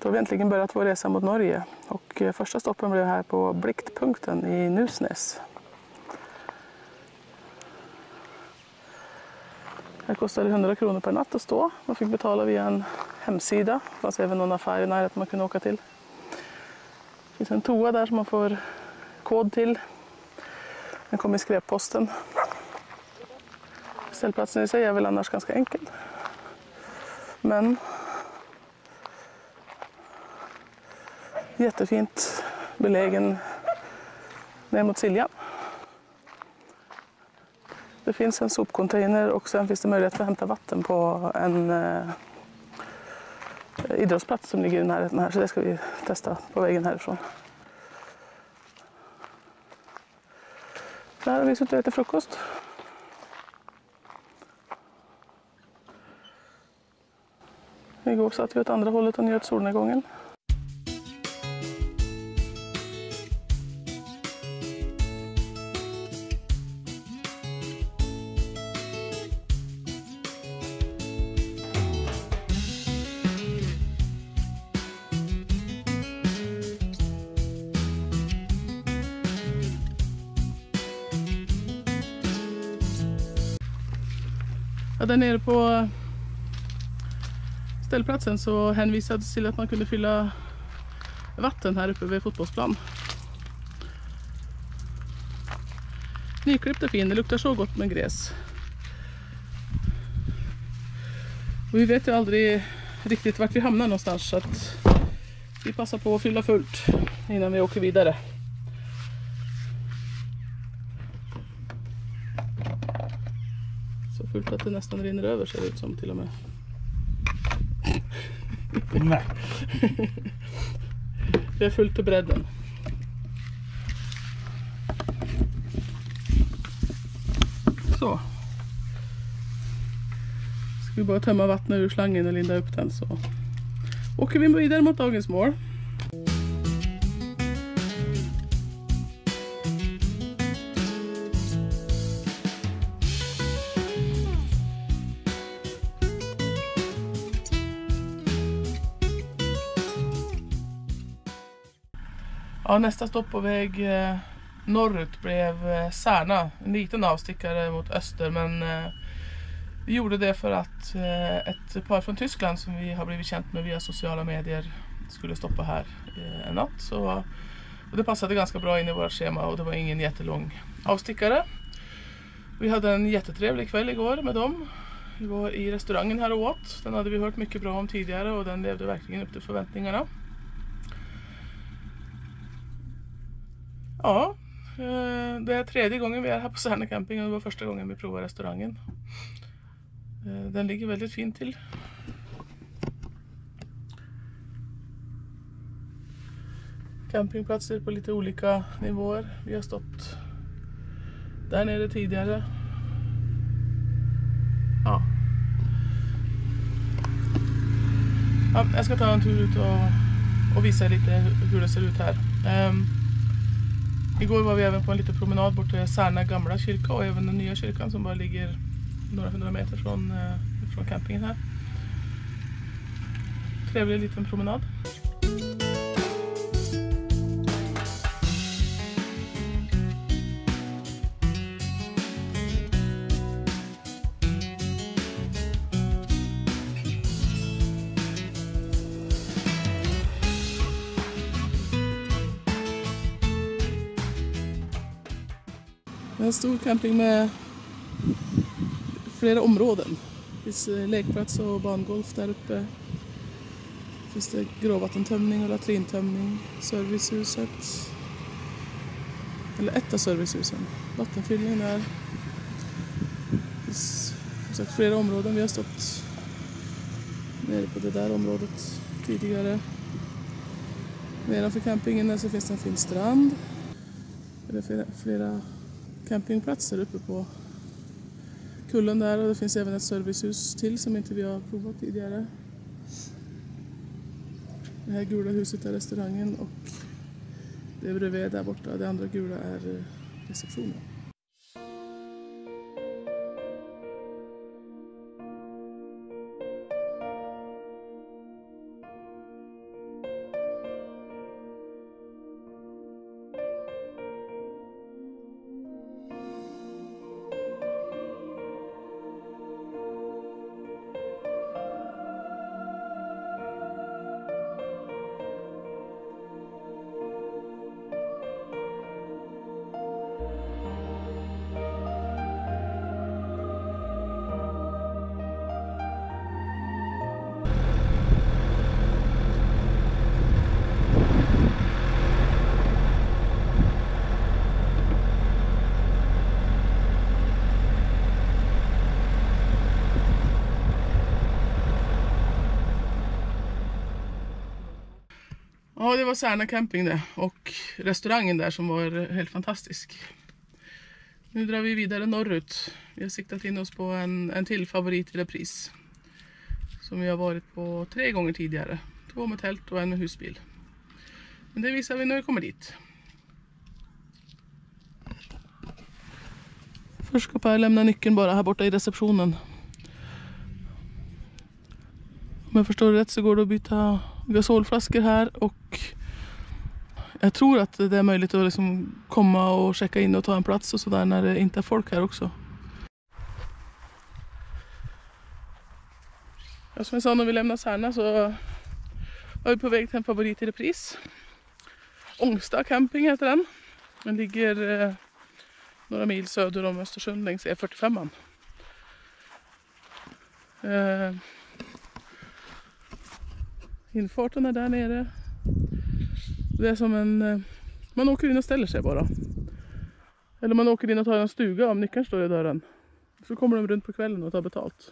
Så vi äntligen börjat vår resa mot Norge. Och första stoppen blev här på Bliktpunkten i Nusnäs. Här kostade 100 kronor per natt att stå. Man fick betala via en hemsida. Det fanns även någon affär i närheten man kunde åka till. Det finns en toa där som man får kod till. Den kommer i skräpposten. Ställplatsen i sig är väl annars ganska enkel. Men jättefint belägen ner mot Siljan. Det finns en sopcontainer och sen finns det möjlighet att hämta vatten på en idrottsplats som ligger i närheten här. Så det ska vi testa på vägen härifrån. Så här har vi suttit och ätit frukost. Igår satt vi åt andra hållet och njöt solnedgången. Ja, där nere på ställplatsen så hänvisades till att man kunde fylla vatten här uppe vid fotbollsplan. Nyklippt är fin, det luktar så gott med gräs. Och vi vet ju aldrig riktigt vart vi hamnar någonstans så att vi passar på att fylla fullt innan vi åker vidare. Så fullt att det nästan rinner över ser det ut som till och med. Nej. Det är fullt till bredden. Så. Ska vi bara tömma vattnet ur slangen och linda upp den så åker vi vidare mot dagens mål. Ja, nästa stopp på väg norrut blev Särna, en liten avstickare mot öster, men vi gjorde det för att ett par från Tyskland som vi har blivit känt med via sociala medier skulle stoppa här en natt. Och det passade ganska bra in i våra schema och det var ingen jättelång avstickare. Vi hade en jättetrevlig kväll igår med dem. Vi var i restaurangen här och åt. Den hade vi hört mycket bra om tidigare och den levde verkligen upp till förväntningarna. Ja, det är tredje gången vi är här på Särna camping och det var första gången vi provade restaurangen. Den ligger väldigt fint till. Campingplatser på lite olika nivåer. Vi har stått där nere tidigare. Ja. Jag ska ta en tur ut och visa lite hur det ser ut här. Igår var vi även på en liten promenad bort till Särna gamla kyrka och även den nya kyrkan som bara ligger några 100 meter från campingen här. Trevlig liten promenad. En stor camping med flera områden. Det finns lekplats och bangolf där uppe. Det finns det gråvattentömning och latrintömning. Servicehuset. Eller ett av servicehusen. Vattenfyllning där. Det finns som sagt flera områden. Vi har stått nere på det där området tidigare. Nedanför campingen där så finns det en fin strand. Det är flera campingplatser uppe på kullen där och det finns även ett servicehus till som inte vi har provat tidigare. Det här gula huset är restaurangen och det bredvid där borta, det andra gula är receptionen. Ja, det var Särna camping det. Och restaurangen där som var helt fantastisk. Nu drar vi vidare norrut. Vi har siktat in oss på en till favorit i repris. Som vi har varit på 3 gånger tidigare. 2 med tält och 1 med husbil. Men det visar vi när vi kommer dit. Först ska Per lämna nyckeln bara här borta i receptionen. Om jag förstår rätt så går det att byta gasolflaskor här och jag tror att det är möjligt att liksom komma och checka in och ta en plats och sådär när det inte är folk här också. Ja, som jag sa när vi lämnar Särna så var vi på väg till en favorit i repris. Ångsta camping heter den. Den ligger några mil söder om Östersund längs E45. Infarten är där nere. Det är som en... Man åker in och ställer sig bara. Eller man åker in och tar en stuga om nyckeln står i dörren. Så kommer de runt på kvällen och tar betalt.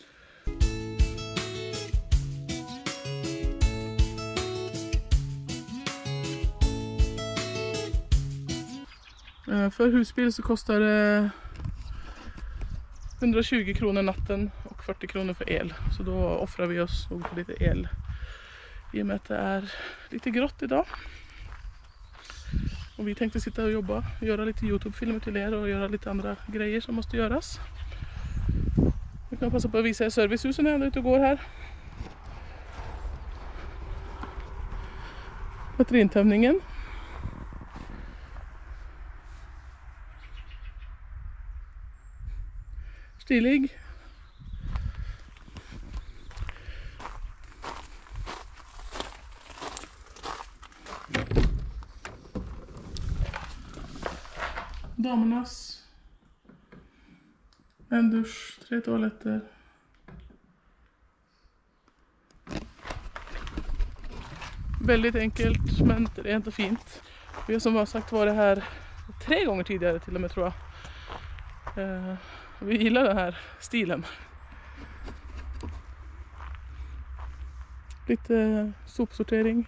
För husbil så kostar det 120 kronor natten och 40 kronor för el. Så då offrar vi oss nog på lite el. I och med att det är lite grått idag. Och vi tänkte sitta och jobba, göra lite YouTube-filmer till er och göra lite andra grejer som måste göras. Vi kan passa på att visa er servicehusen när jag är ute och går här. Batteriintömningen. Stilig. Damernas. En dusch, 3 toaletter. Väldigt enkelt men rent och fint. Vi har som har sagt varit här 3 gånger tidigare till och med tror jag. Vi gillar den här stilen. Lite sopsortering.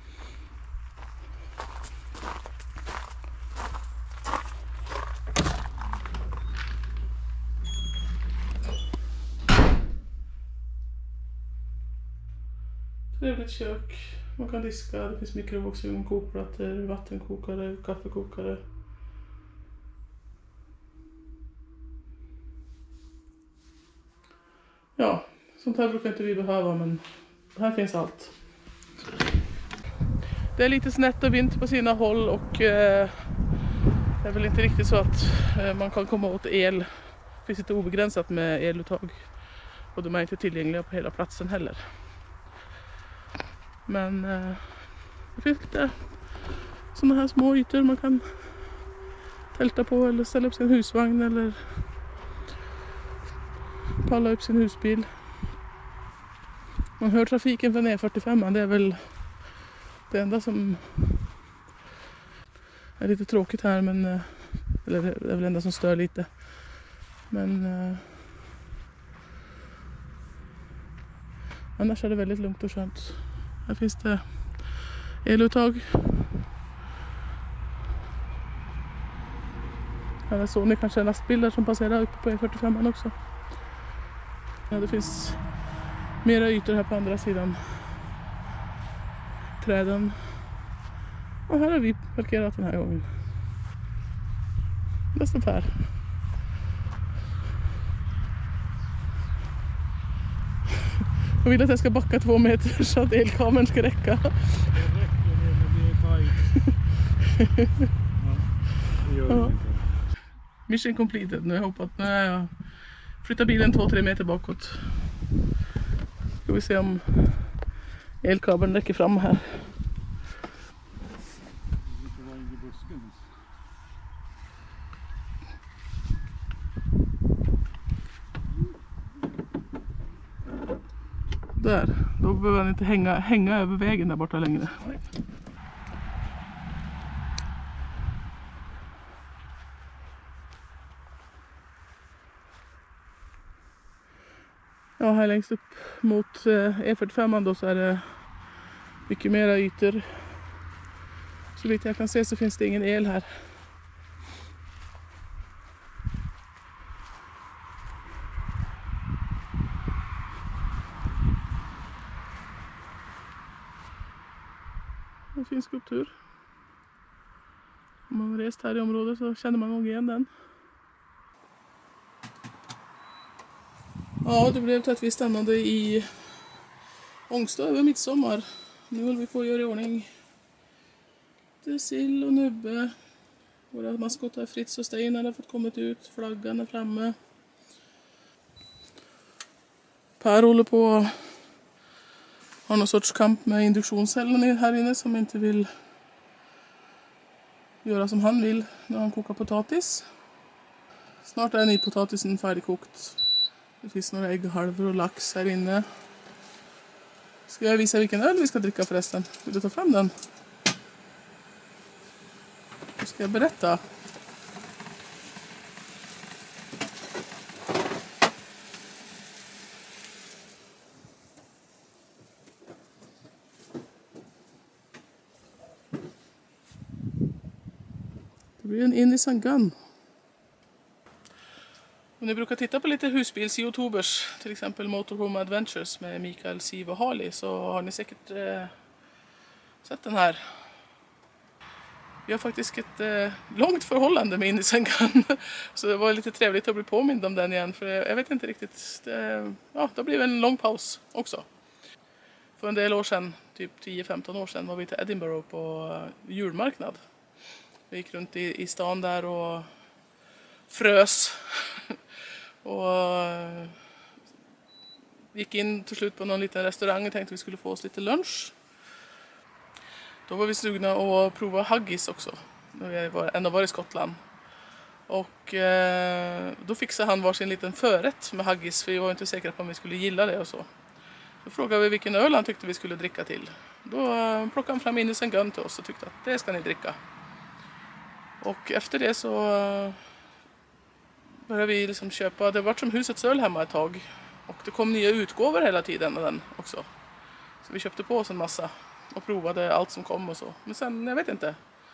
Trevligt kök. Man kan diska. Det finns mikrovågsugn, kokplattor, vattenkokare, kaffekokare. Ja, sånt här brukar inte vi behöva men här finns allt. Det är lite snett och vint på sina håll och det är väl inte riktigt så att man kan komma åt el. Det finns inte obegränsat med eluttag och de är inte tillgängliga på hela platsen heller. Men det finns lite sådana här små ytor man kan tälta på eller ställa upp sin husvagn eller palla upp sin husbil. Man hör trafiken från E45, det är väl det enda som är lite tråkigt här men eller det är väl det enda som stör lite. Men annars är det väldigt lugnt och skönt. Här finns det eluttag. Här såg ni kanske lastbilar som passerar uppe på E45 också. Ja, det finns mera ytor här på andra sidan träden. Och här har vi parkerat den här gången. Nästan här. Jag vill att jag ska backa 2 meter så att elkameran ska räcka. Det räcker det är tajt. Ja. Mission completed. Nu har jag hoppat. Nu har jag flyttat bilen 2-3 meter bakåt. Ska vi se om elkabeln räcker fram här. Där. Då behöver han inte hänga över vägen där borta längre. Ja, här längst upp mot E45 då så är det mycket mera ytor. Så vitt jag kan se så finns det ingen el här. En fin skulptur. Om man har rest här i området så känner man nog igen den. Ja, det blev till att vi stannade i Ångstad över midsommar. Nu håller vi på att göra i ordning det sill och nubbe. Våra maskotar Fritz och Stein har fått kommit ut. Flaggan är framme. Per håller på att ha någon sorts kamp med induktionscellen här inne som inte vill göra som han vill när han kokar potatis. Snart är nypotatisen färdigkokt. Det finns några ägghalvor och lax här inne. Ska jag visa vilken öl vi ska dricka förresten? Vill du ta fram den? Då ska jag berätta. Det blir en Indies & Gun. Om ni brukar titta på lite husbils-youtubers, till exempel Motorhome Adventures med Mikael, Siv och Harley, så har ni säkert sett den här. Vi har faktiskt ett långt förhållande med Indies & Gun, så det var lite trevligt att bli påmind om den igen, för jag vet inte riktigt, det blev en lång paus också. För en del år sedan, typ 10-15 år sedan, var vi till Edinburgh på julmarknad. Vi gick runt i stan där och frös och gick in till slut på någon liten restaurang och tänkte vi skulle få oss lite lunch. Då var vi sugna att prova haggis också, när vi ändå var i Skottland. Och då fixade han varsin liten förrätt med haggis, för vi var inte säkra på om vi skulle gilla det och så. Då frågade vi vilken öl han tyckte vi skulle dricka till. Då plockade han fram Indies & Gun till oss och tyckte att det ska ni dricka. Och efter det så började vi liksom köpa, det var som husets öl hemma ett tag. Och det kom nya utgåvor hela tiden av den också. Så vi köpte på oss en massa och provade allt som kom och så. Men sen, jag vet inte.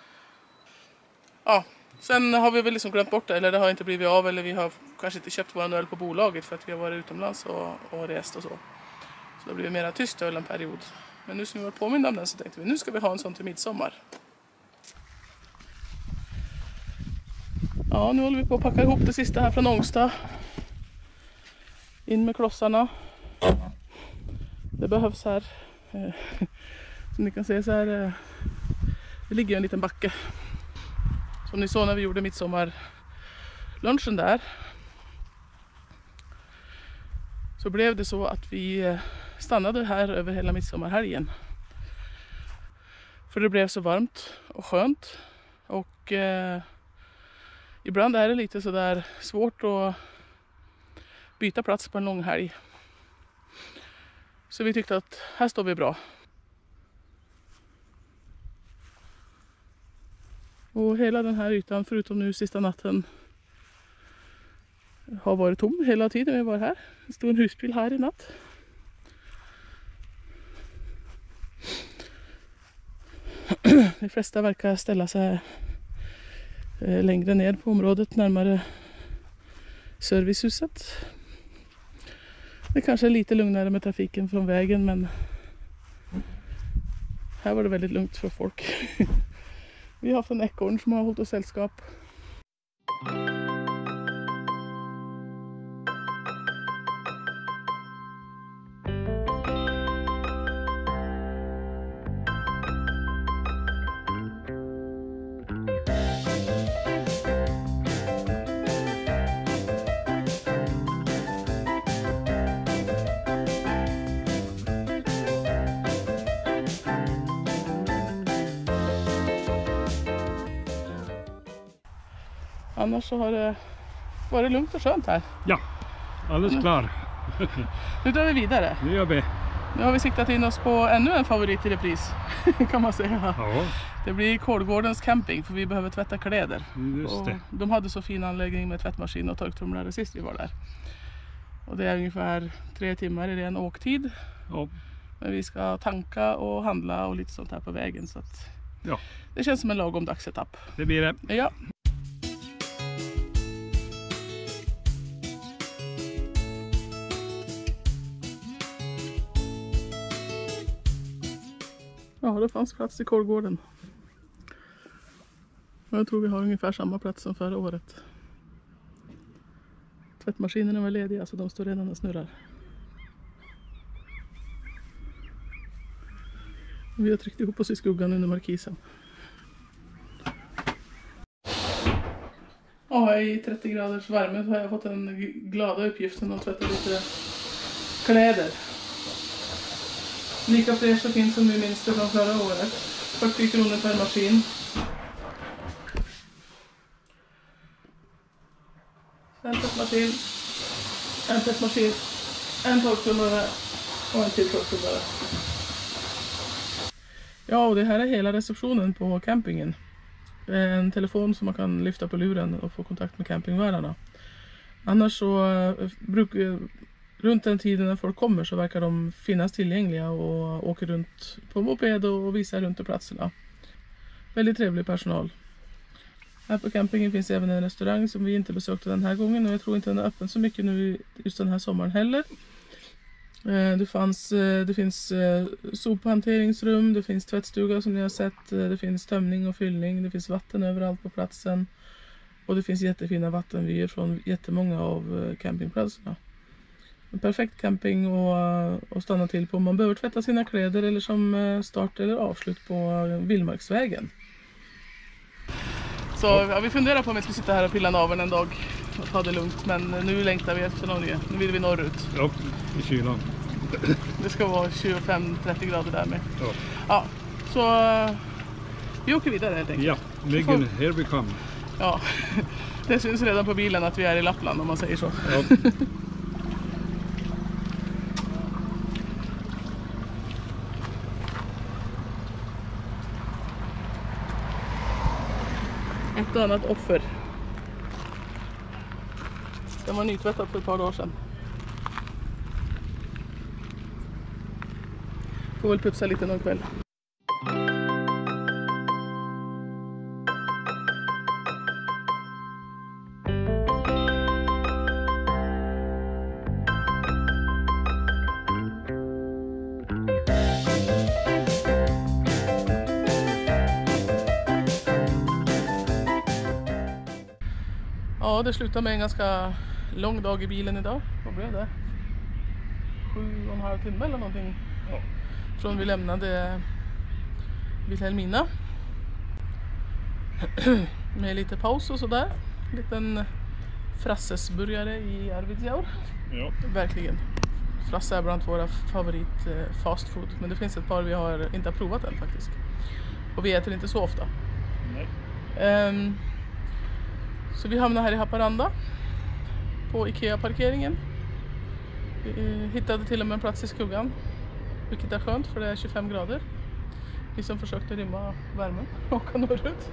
Ja, sen har vi väl liksom glömt bort det, eller det har inte blivit av, eller vi har kanske inte köpt vår öl på bolaget för att vi har varit utomlands och rest och så. Så det blir mer tyst öl en period. Men nu som vi var påminna om den så tänkte vi, nu ska vi ha en sån till midsommar. Ja, nu håller vi på att packa ihop det sista här från Ångstad. In med klossarna. Det behövs här. Som ni kan se så här. Det ligger en liten backe. Som ni såg när vi gjorde midsommarlunchen där. Så blev det så att vi stannade här över hela midsommarhelgen. För det blev så varmt och skönt. Och ibland är det lite så där svårt att byta plats på en lång helg. Så vi tyckte att här står vi bra. Och hela den här ytan, förutom nu sista natten, har varit tom hela tiden vi var här. Det stod en husbil här i natt. De flesta verkar ställa sig längre ner på området, närmare servicehuset. Det kanske är lite lugnare med trafiken från vägen, men här var det väldigt lugnt för folk. Vi har haft en ekorn som har hållit oss sällskap. Annars så har det varit lugnt och skönt här. Ja, alldeles klar. Nu drar vi vidare. Nu gör vi. Nu har vi siktat in oss på ännu en favorit i repris, kan man säga. Ja. Det blir Kolgårdens camping, för vi behöver tvätta kläder. Just det. De hade så fin anläggning med tvättmaskin och torktumlare sist vi var där. Och det är ungefär 3 timmar i ren åktid. Ja. Men vi ska tanka och handla och lite sånt här på vägen. Så att Ja. Det känns som en lagom dagsetapp. Det blir det. Ja. Ja, det fanns plats i Kårgården. Jag tror vi har ungefär samma plats som förra året. Tvättmaskinerna var lediga så de står redan och snurrar. Vi har tryckt ihop oss i skuggan under markisen. Ja, i 30 graders värme så har jag fått den glada uppgiften att tvätta lite kläder. Lika fräscha finns som vi minns det från förra året. 40 kronor per maskin. En tvättmaskin, en torktumlare och en till torktumlare. Ja, och det här är hela receptionen på campingen. En telefon som man kan lyfta på luren och få kontakt med campingvärdarna. Annars så runt den tiden när folk kommer så verkar de finnas tillgängliga och åker runt på moped och visar runt på platserna. Väldigt trevlig personal. Här på campingen finns även en restaurang som vi inte besökte den här gången och jag tror inte den är öppen så mycket nu just den här sommaren heller. Det finns sophanteringsrum, det finns tvättstuga som ni har sett, det finns tömning och fyllning, det finns vatten överallt på platsen och det finns jättefina vattenvyer från jättemånga av campingplatserna. En perfekt camping och stanna till på om man behöver tvätta sina kläder eller som start eller avslut på Vildmarksvägen. Så ja, vi funderar på om vi ska sitta här och pilla naveln en dag och ta det lugnt, men nu längtar vi efter Norge. Nu vill vi norrut. Ja, i kylan. Det ska vara 25-30 grader där med. Ja. Ja, så vi åker vidare helt enkelt. Ja, myggen, here we come. Ja, det syns redan på bilen att vi är i Lappland om man säger så. Ja. Ett och annat offer. Den var nytvättad för ett par dagar sedan. Får väl putsa lite någon kväll. Ja, det slutar med en ganska lång dag i bilen idag. Vad blev det? 7,5 timmar eller någonting. Ja. Från vi lämnade Vilhelmina. Med lite paus och sådär. En liten frassesburgare i Arvidsjaur. Ja. Verkligen. Frasse är bland våra favorit fast food. Men det finns ett par vi inte har provat än faktiskt. Och vi äter inte så ofta. Nej. Så vi hamnar här i Haparanda på Ikea-parkeringen. Vi hittade till och med en plats i skuggan, vilket är skönt för det är 25 grader. Vi som försökte rymma värmen och åka norrut.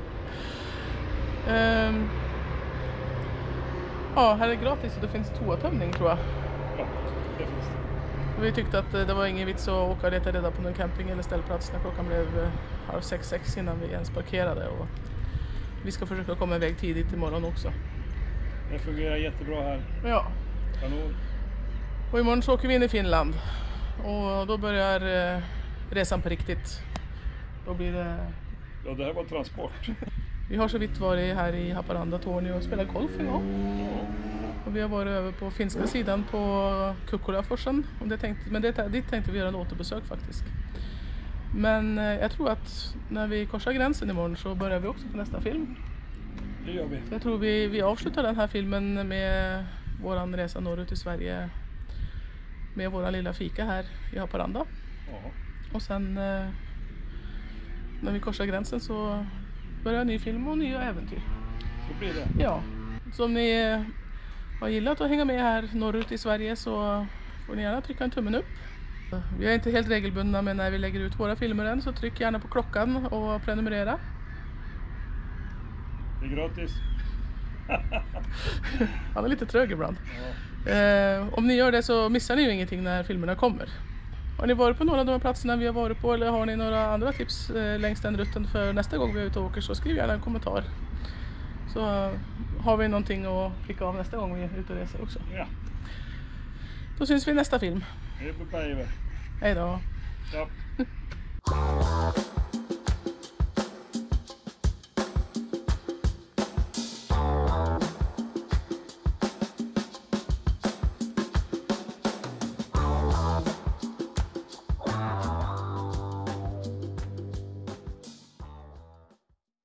Ja, här är gratis och det finns toatömning tror jag. Ja, det finns det. Vi tyckte att det var ingen vits att åka och leta reda på någon camping eller ställplats när klockan blev 5:30 innan vi ens parkerade. Och vi ska försöka komma iväg tidigt imorgon också. Det fungerar jättebra här. Ja. Kanon. Och imorgon så åker vi in i Finland. Och då börjar resan på riktigt. Då blir det... Ja, det här var transport. Vi har så vitt varit här i Haparanda, Tornio och spelat golf en gång. Och vi har varit över på finska sidan på Kukkolaforsen. Men dit tänkte vi göra en återbesök faktiskt. Men jag tror att när vi korsar gränsen imorgon så börjar vi också på nästa film. Det gör vi. Så jag tror vi avslutar den här filmen med våran resa norrut i Sverige. Med våran lilla fika här i Haparanda. Ja. Och sen när vi korsar gränsen så börjar en ny film och nya äventyr. Så blir det. Ja, så om ni har gillat att hänga med här norrut i Sverige så får ni gärna trycka en tummen upp. Vi är inte helt regelbundna med när vi lägger ut våra filmer än, så tryck gärna på klockan och prenumerera. Det är gratis. Han är lite trög ibland. Ja. Om ni gör det så missar ni ju ingenting när filmerna kommer. Har ni varit på några av de här platserna vi har varit på, eller har ni några andra tips längs den rutten för nästa gång vi är ute och åker, så skriv gärna en kommentar. Så har vi någonting att klicka av nästa gång vi är ute och reser också. Ja. Då syns vi i nästa film. Det är på Beijer. Hej då. Ja.